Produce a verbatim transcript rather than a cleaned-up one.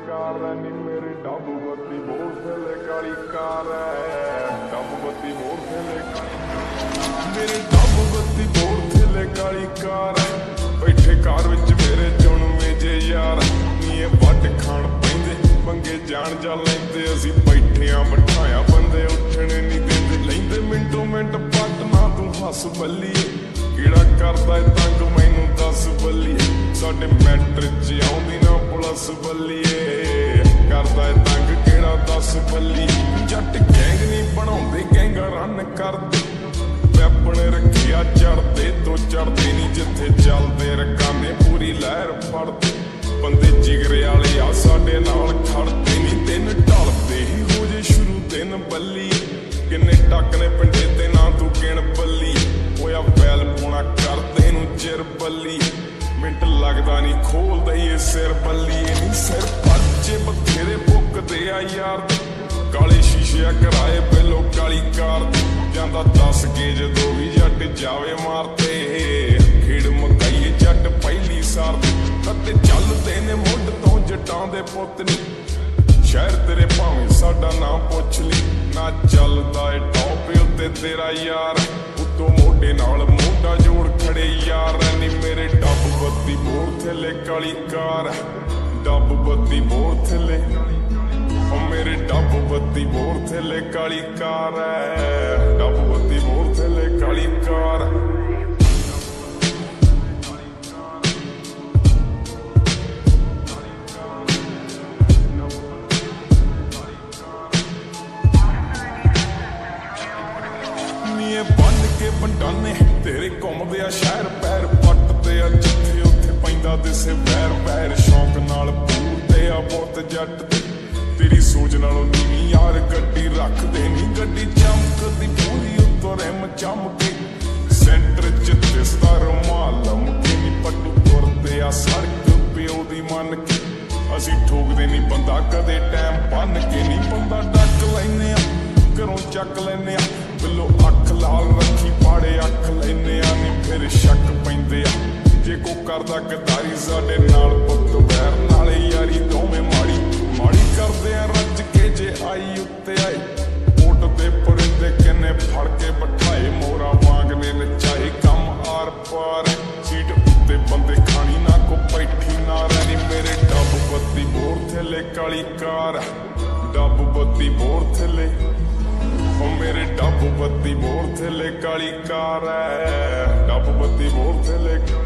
car है नी मेरी dub बत्ती बोल थले काली कार है डब बत्ती बोल थले मेरी डब बत्ती बोल थले काली कार है बैठे कार विच मेरे चुनवे जे यार नी ये वट खाण पैंदे पंगे जान जा लैंदे असी बैठे आ बिठाया बंदे उठने नहीं देंदे लैंदे मिंटो मिंट पट ना तू हस बल्लीए किड़ा करदा तंग मैनू दस बल्लीए साडे मैट्रिक च आउंदी ना पुलिस बल्लीए करदा तंग किड़ा दस बल्ली जट गैंग नहीं बनाउंदे गैंगा रन करदे वैपन रखिया चढ़दे तो चढ़दे नहीं जिथे चलदे रकाने पूरी लहर फड़दे बंदे जिगरे वाले आ साडे नाल खड़दे नहीं दिन ढलदे ही हो जे शुरू दिन बल्ली किन्ने टक ने पिंडे ते ना तू गिण बल्ली होया बैल पौना करदे नू चिर बल्ली मिंट लगदा नहीं खोलदा ये सिर बल्ली नहीं सिर बच्चे बथेरे भुकदे आ यार काले शीशे कराए पहलो काली कार जांदा दस के जदों भी जट जावे मारते खेड़ मकाईए जट पहली सार ते चलदे ने मुੱਢ ਤੋਂ जटां दे पुत्त नी शहर तेरे भावें साडा नाम पुछ ली ना चलदा ए टॉप उत्ते तेरा यार उत्तों मोढे नाल मोढा जोड़ खड़े यार नी मेरे डब बत्ती बोर थले काली कार डब बत्ती बोर थले मेरे डब बत्ती बोर थले काली कार है डब बत्ती बोर थले काली कार बन के बंडाने तेरे घूमदे आ शहर पैर पटदे आ जिथे उत्थे पैंदा दिसे वैर पैर शौक नाल पूरदे आ बहुत जट ते तेरी सोच नालों नीवी यार गड्डी रखदे नी गड्डी चमकदी पूरी उत्तों रिम चमके सेंटर च दिसदा रुमाल लमके नी पट्टू तुरदे आ सड़क प्यो दी मन के असी ठोकदे नी बंदा कदे टाइम बन के नी बंदा डक लैने आ घरों चक लैने आ बिलो अख लाल रखी पाड़े अख लैने आ नी फिर शक पैंदे आ जे को करदा गदारी साडे नाल पुत्त वैर नाले यारी दोवें माड़ी माड़ी करदे आ रज के जे आई उत्ते आई ओट दे परिंदे किन्ने फड़ के बिठाए मोरा वांगने नचाए कम आर पार सीट उत्ते बंदे खानी ना को बैठी ना रही मेरे डब बत्ती बोर थले काली कार डब बत्ती बोर थले मेरे डब बत्ती बोर थले काली कार है डब बत्ती बोर थले